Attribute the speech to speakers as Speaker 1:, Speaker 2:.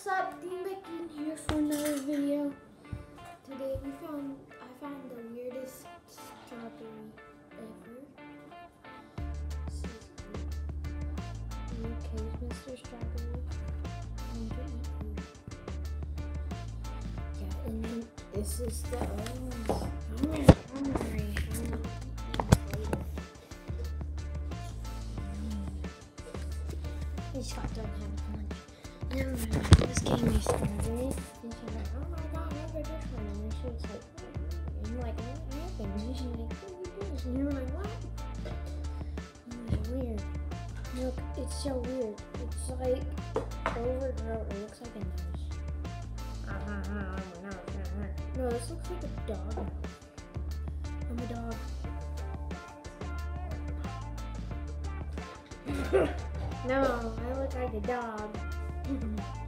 Speaker 1: What's up, D-Mac here for another video. Today I found the weirdest strawberry ever. Okay, Mr. Strawberry. I'm gonna eat you. Yeah, and then this is the I'm hungry. I just got done having lunch. Never mind, this game is strawberry. And she's like, oh my god, I got this one. And she was like, and you're like, what happened? And she's like, what did you do? And you were like, what? It was weird. Look, it's so weird. It's like overgrown. It looks like a nose. No, this looks like a dog nose. I'm a dog. No, I look like a dog.